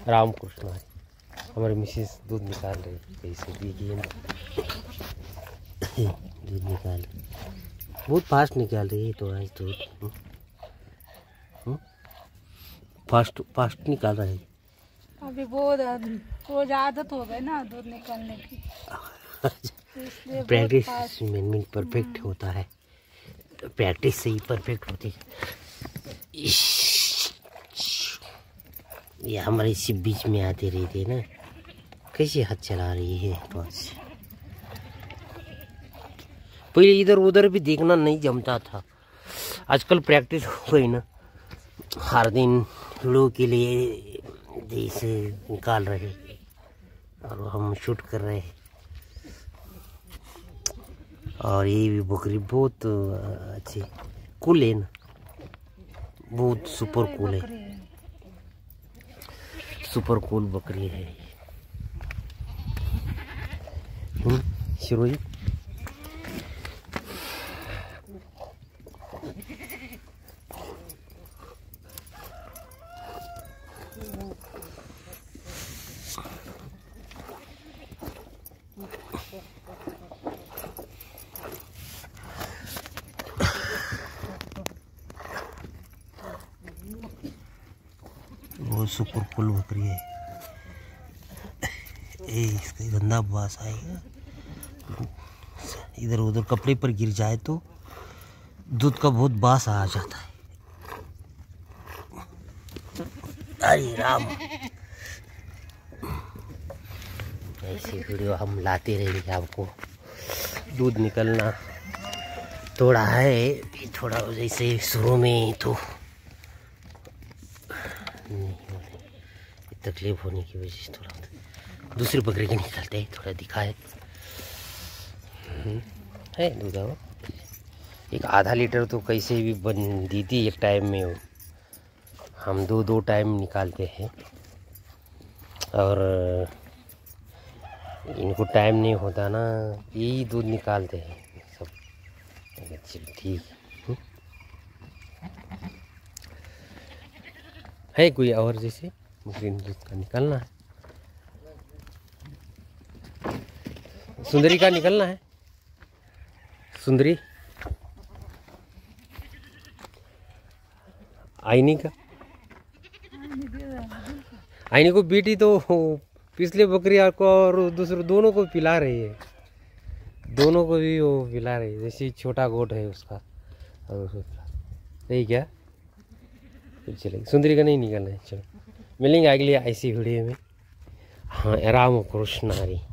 राम कृष्ण हरी। हमारी मिसेस दूध निकाल रही है, कैसे देखिए ना। दूध निकाल बहुत फास्ट निकाल रही है तो आज दूध फास्ट फास्ट निकाल रहे हैं। अभी बहुत रोज आदत हो गई ना दूध निकालने की। प्रैक्टिस में परफेक्ट होता है, प्रैक्टिस से ही परफेक्ट होती है। ये हमारे इसी बीच में आते रहते हैं ना। कैसे हाथ चला रही है बस। पहले इधर उधर भी देखना नहीं जमता था, आजकल प्रैक्टिस हो गई ना। हर दिन लोगों के लिए जैसे निकाल रहे और हम शूट कर रहे हैं। और ये भी बकरी बहुत अच्छी कूल है ना, बहुत सुपर कूल है, सुपर कूल बकरी है। शिरोही बहुत सुपर कूल बकरी है। इसका गंदा बास आएगा, इधर उधर कपड़े पर गिर जाए तो दूध का बहुत बास आ जाता है। अरे राम, ऐसी वीडियो हम लाते रहेंगे आपको। दूध निकलना थोड़ा है, थोड़ा जैसे शुरू में तो तकलीफ होने की वजह से थोड़ा दूसरी बकरी के निकलते हैं, थोड़ा दिखाए है दूध। एक आधा लीटर तो कैसे भी बन देती एक टाइम में हो। हम दो टाइम निकालते हैं और इनको टाइम नहीं होता ना, यही दूध निकालते हैं सब। चलो ठीक है कोई और जैसे बकरी दूध का निकालना है, सुंदरी का निकलना है। सुंदरी आईनी का, आईनी को बेटी तो पिछले बकरी को और दूसरे दोनों को पिला रही है, दोनों को भी वो पिला रही है। जैसे छोटा गोट है उसका और उसको पिला नहीं क्या। फिर चलेगी, सुंदरी का नहीं निकलना है। चलो मिलेंगे अगली ऐसी वीडियो में। हाँ, राम कृष्ण हरी।